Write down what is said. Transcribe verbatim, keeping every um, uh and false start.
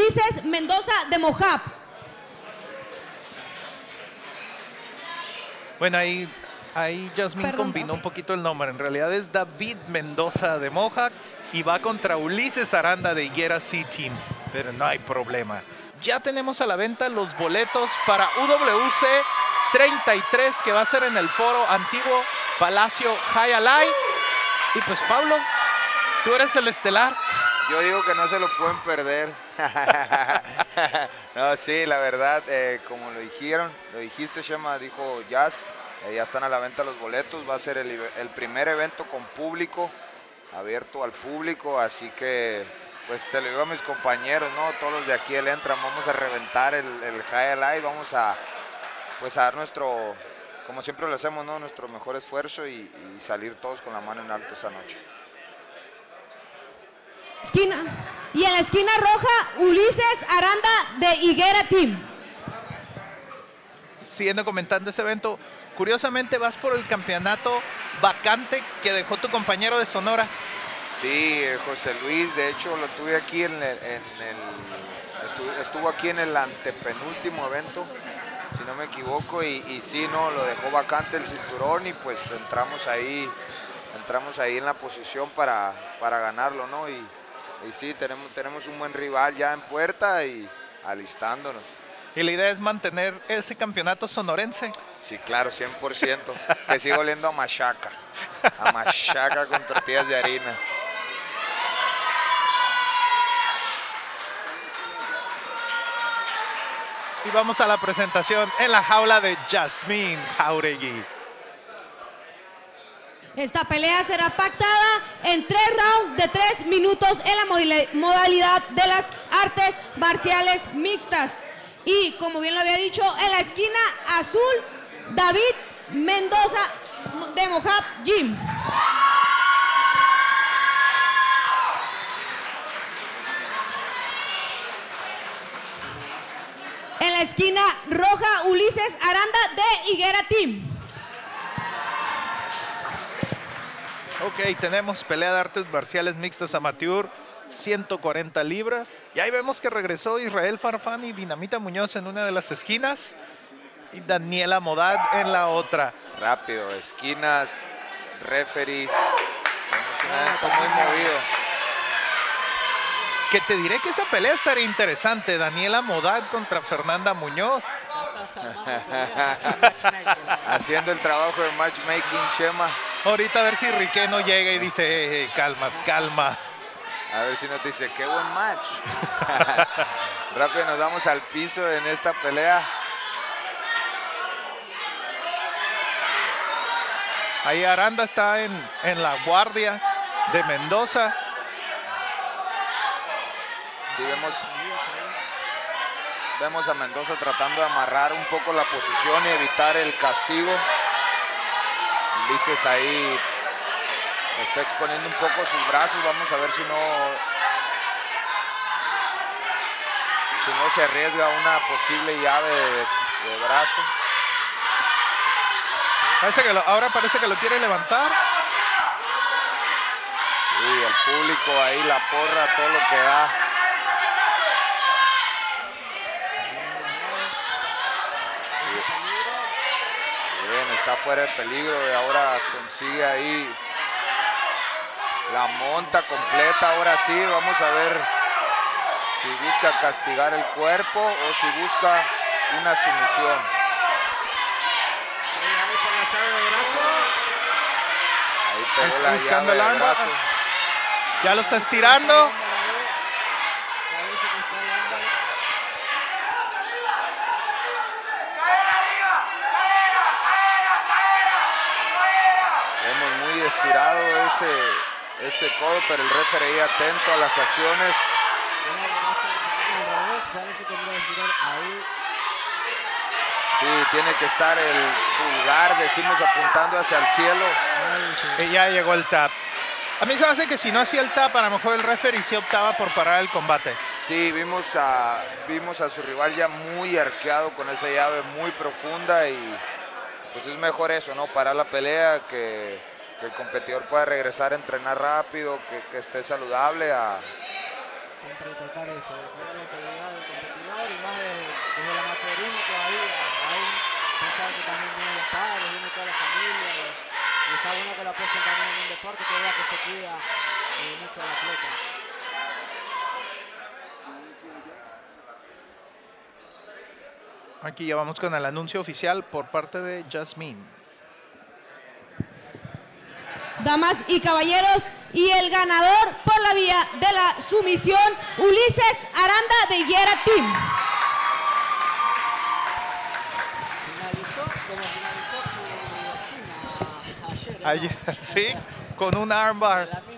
Ulises Mendoza de Mohawk. Bueno, ahí, ahí Yasmín Perdón, combinó ok. un poquito el nombre. En realidad es David Mendoza de Mohawk y va contra Ulises Aranda de Higuera C-Team. Pero no hay problema. Ya tenemos a la venta los boletos para U W C treinta y tres, que va a ser en el foro antiguo Palacio Hialeah. Y pues Pablo, tú eres el estelar. Yo digo que no se lo pueden perder. No, sí, la verdad, eh, como lo dijeron, lo dijiste, Shema, dijo Jazz, eh, ya están a la venta los boletos. Va a ser el, el primer evento con público, abierto al público, así que pues se lo digo a mis compañeros, ¿no? Todos los de aquí el entran, vamos a reventar el, el Hialeah y vamos a pues a dar nuestro, como siempre lo hacemos, ¿no? Nuestro mejor esfuerzo y, y salir todos con la mano en alto esa noche. Esquina. Y en la esquina roja, Ulises Aranda de Higuera Team. Siguiendo comentando ese evento, curiosamente vas por el campeonato vacante que dejó tu compañero de Sonora. Sí, eh, José Luis, de hecho lo tuve aquí en el, en el estuvo, estuvo aquí en el antepenúltimo evento, si no me equivoco, y, y sí, no, lo dejó vacante el cinturón y pues entramos ahí, entramos ahí en la posición para, para ganarlo, ¿no? Y, y sí, tenemos, tenemos un buen rival ya en puerta y alistándonos. Y la idea es mantener ese campeonato sonorense. Sí, claro, cien por ciento, que sigo oliendo a machaca, a machaca con tortillas de harina. Y vamos a la presentación en la jaula de Yasmín Jauregui. Esta pelea será pactada en tres rounds de tres minutos en la modalidad de las artes marciales mixtas. Y como bien lo había dicho, en la esquina azul, David Mendoza de Mohawk Gym. En la esquina roja, Ulises Aranda de Higuera Team. Ok, tenemos pelea de artes marciales mixtas amateur, ciento cuarenta libras. Y ahí vemos que regresó Israel Farfán y Dinamita Muñoz en una de las esquinas y Daniela Modad en la otra. Rápido, esquinas, referees, un evento muy movido. Que te diré que esa pelea estaría interesante. Daniela Modad contra Fernanda Muñoz. Haciendo el trabajo de matchmaking, Chema. Ahorita a ver si Riqué no llega y dice, hey, hey, calma, calma. A ver si nos dice, qué buen match. Rápido nos vamos al piso en esta pelea. Ahí Aranda está en, en la guardia de Mendoza. Sí, vemos, vemos a Mendoza tratando de amarrar un poco la posición y evitar el castigo. Ulises ahí está exponiendo un poco sus brazos. Vamos a ver si no, si no se arriesga una posible llave de, de brazo. Parece que lo, ahora parece que lo quiere levantar. Y el público ahí, la porra, todo lo que da. Bien, está fuera de peligro y ahora consigue ahí la monta completa. Ahora sí, vamos a ver si busca castigar el cuerpo o si busca una sumisión. Ahí pegó Está la buscando llave el de ángulo. brazo. Ya lo está estirando. Vemos muy estirado ese, ese codo, pero el referee ahí atento a las acciones. Sí, tiene que estar el pulgar, decimos, apuntando hacia el cielo. Y ya llegó el tap. A mí se me hace que si no hacía el tap, a lo mejor el referee sí optaba por parar el combate. Sí, vimos a, vimos a su rival ya muy arqueado con esa llave muy profunda y pues es mejor eso, ¿no? Parar la pelea, que, que el competidor pueda regresar a entrenar rápido, que, que esté saludable. A... Siempre tratar eso, lo apoyen también en un deporte que vea que se cuida eh, mucho el atleta. Aquí ya vamos con el anuncio oficial por parte de Jasmine. Damas y caballeros, y el ganador por la vía de la sumisión, Ulises Aranda de Higuera Team. Finalizó, como finalizó su esquina ayer. Ayer, sí, con un armbar. La